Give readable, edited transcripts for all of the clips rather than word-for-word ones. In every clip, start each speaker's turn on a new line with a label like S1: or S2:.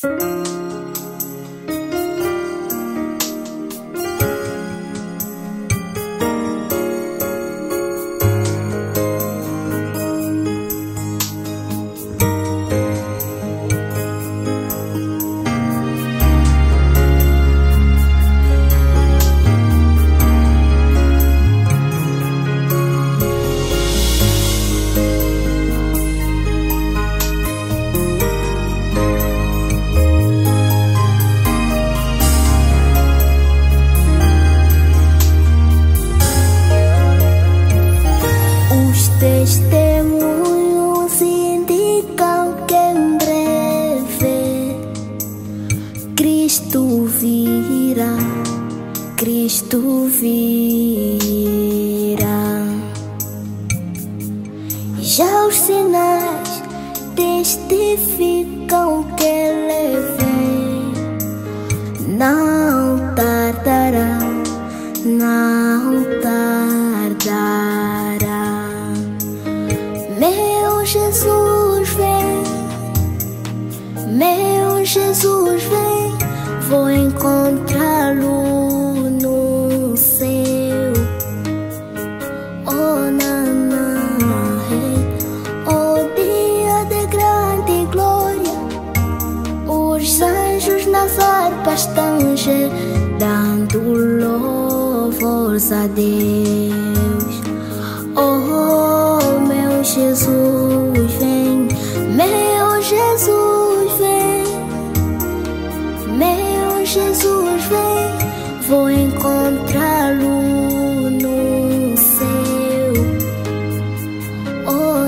S1: Testemunhos indicam que em breve Cristo virá, Cristo virá. Já os sinais testificam que Ele vem, não tardará, não tardará. Meu Jesus vem, meu Jesus vem, vou encontrá-lo no céu. Oh, oh, dia de grande glória, os anjos nas harpas tangem, dando louvores a Deus. Oh, meu Jesus vem, meu Jesus vem, meu Jesus vem, vou encontrá-lo no céu. Oh,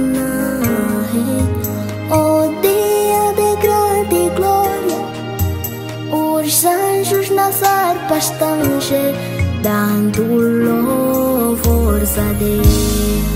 S1: oh, dia de grande glória, os anjos nas harpas tangem, dando louvores a Deus.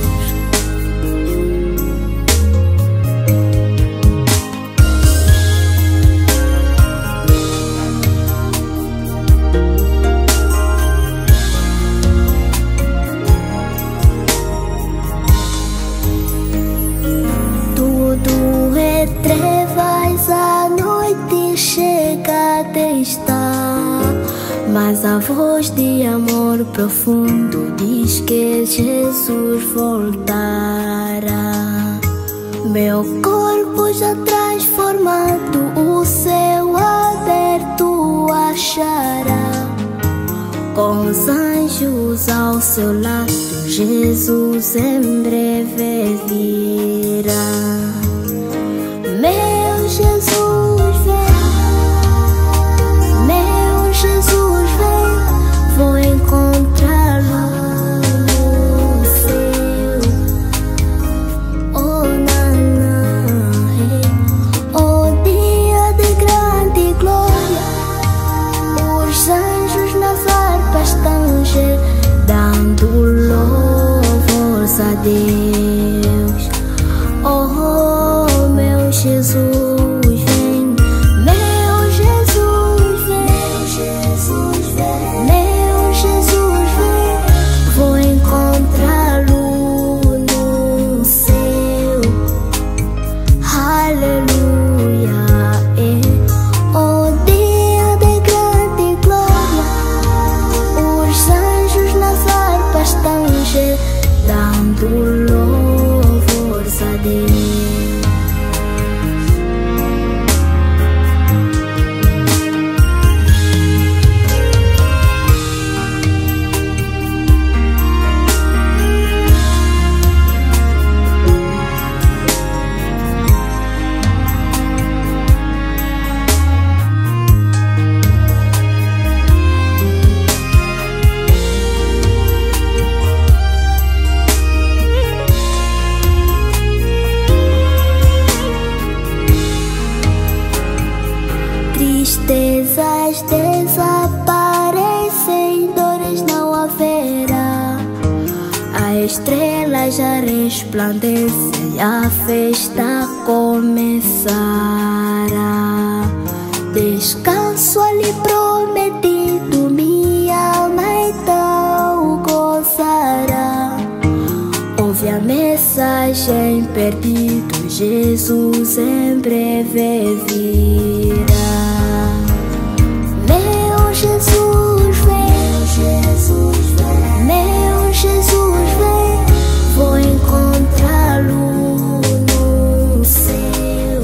S1: Tudo é trevas, a noite chegada está, mas a voz de amor profundo diz que Jesus voltará. Meu corpo já transformado, o céu aberto achará, com os anjos ao seu lado, Jesus em breve virá. Meu Jesus vem, meu Jesus vem, vou encontrá-lo no céu. Oh, oh, dia de grande glória, os anjos nas harpas tangem, dando louvores a Deus. Oh, meu Jesus vem, meu Jesus vem, meu Jesus vem, vou encontrá-lo no céu. Aleluia, oh, dia de grande glória, os anjos nas harpas tangem, dando louvores a Deus. Tristezas desaparecem, dores não haverá, a estrela já resplandece, a festa começará. Descanso ali prometido, minha alma então gozará. Leve a mensagem perdido, Jesus sempre virá. Meu Jesus vem, meu Jesus vem, vou encontrá-lo no céu.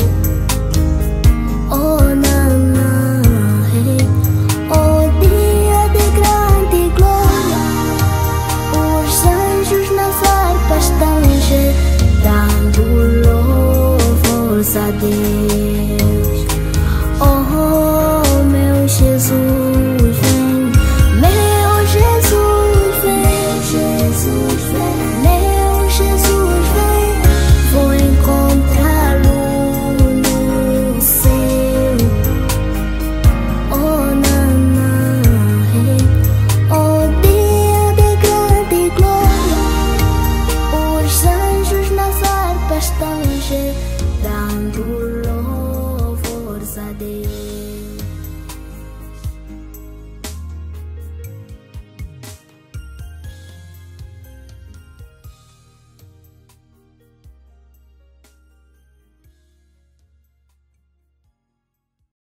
S1: Oh, nanã, hey. Oh, dia de grande glória, os anjos nas harpas tangem, dando louvores a Deus.